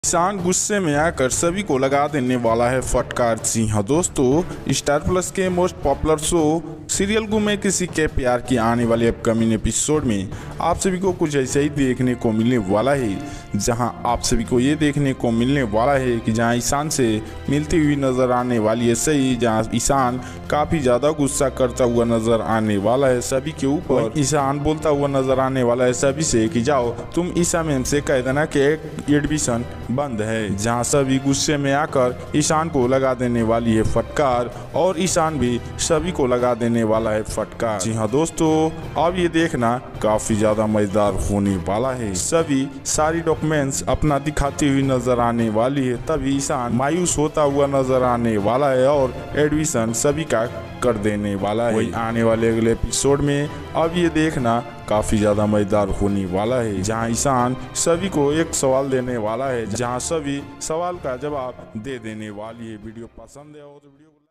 ईशान गुस्से में आकर सभी को लगा देने वाला है फटकार। जी हाँ दोस्तों, स्टार प्लस के मोस्ट पॉपुलर शो सीरियल गुम में किसी के प्यार की आने वाले अपकमिंग एपिसोड में आप सभी को कुछ ऐसा ही देखने को मिलने वाला है, जहां आप सभी को ये देखने को मिलने वाला है कि जहां ईशान से मिलती हुई नजर आने वाली है सही, जहां ईशान काफ़ी ज़्यादा गुस्सा करता हुआ नजर आने वाला है सभी के ऊपर। ईशान बोलता हुआ नजर आने वाला है सभी से कि जाओ तुम ईशा मैम से कह देना कि एडमिशन बंद है, जहां सभी गुस्से में आकर ईशान को लगा देने वाली है फटकार और ईशान भी सभी को लगा देने वाला है फटकार। जी हाँ दोस्तों, अब ये देखना काफी ज्यादा मजेदार होने वाला है। सभी सारी डॉक्यूमेंट्स अपना दिखाती हुई नजर आने वाली है, तभी ईशान मायूस होता हुआ नजर आने वाला है और एडमिशन सभी का कर देने वाला है। वही आने वाले अगले एपिसोड में अब ये देखना काफी ज्यादा मजेदार होने वाला है, जहां ईशान सभी को एक सवाल देने वाला है, जहां सभी सवाल का जवाब दे देने वाली है। वीडियो पसंद है और वीडियो